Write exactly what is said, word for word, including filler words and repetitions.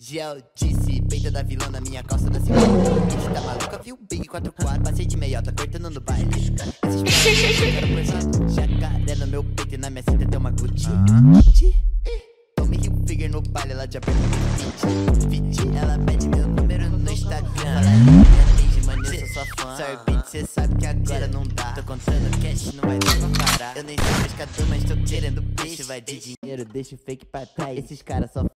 Gel disse, peita da vilã na minha calça da cintura. Bitch tá maluca, viu? Big quatro quatro, passei de meiota, cortando no baile. Esses quero coisado, jacaré no meu peito e na minha cinta tem uma Gucci. Tome Hill Figure no baile, ela de aperta o beat. Ela pede meu número no Instagram. Fala minha desde mano, eu sou sua fã. Sorbet, cê sabe que agora não dá. Tô contando cash, não vai dar pra parar. Eu nem sou pescador, mas tô querendo peixe. Vai de dinheiro, deixa o fake pra trás. Esses caras só